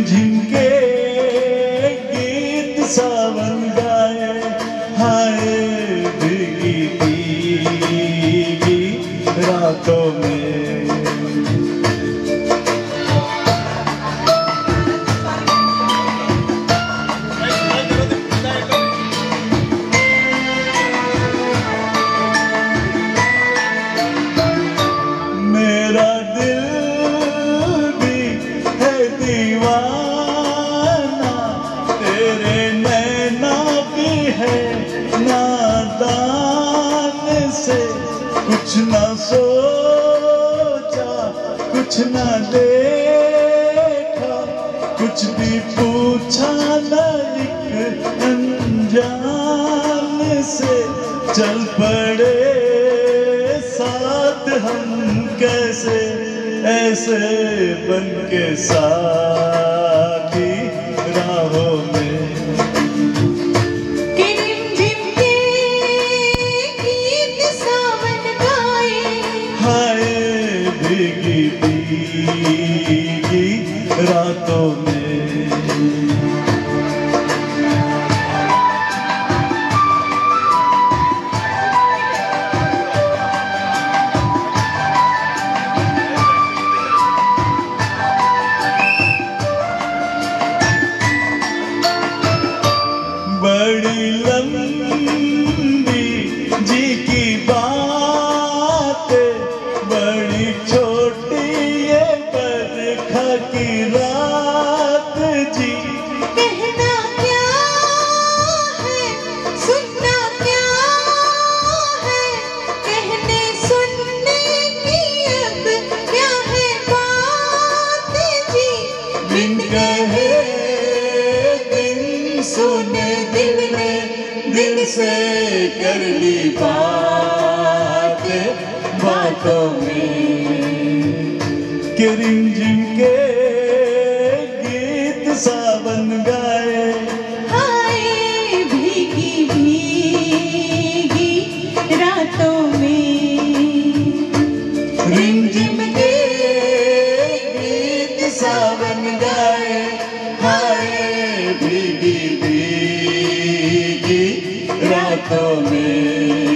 रिमझिम के गीत सावन गाए, हाय भीगी भीगी रातों में। मेरा दिल भी है दीवाना, तेरे नैना भी है नादान से। कुछ ना सोचा कुछ ना देखा, कुछ भी पूछा न एक अनजान से। चल पड़े साथ हम कैसे, ऐसे बन के साथी राहों में। रिमझिम के गीत सावन गाए, हाय भीगी भीगी रातों में। बड़ी लंबी जी की बात, बड़ी छोटी ये बरखा की रात जी। कहना क्या है सुनना क्या है, कहने सुनने की अब क्या है बात जी। बिन कहे बिन सुने दिल ने दिल से कर ली बात बातों में। कि रिमझिम के गीत सावन गाए, हाय भीगी भीगी रातों में। रिमझिम के गीत सावन गाए, हाय भीगी भीगी रातों में।